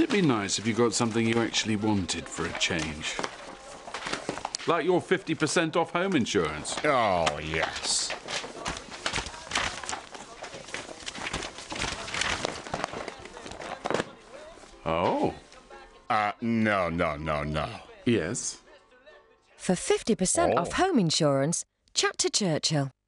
it be nice if you got something you actually wanted for a change? Like your 50% off home insurance. Oh, yes. Oh. No. Yes? For 50% off home insurance, chat to Churchill.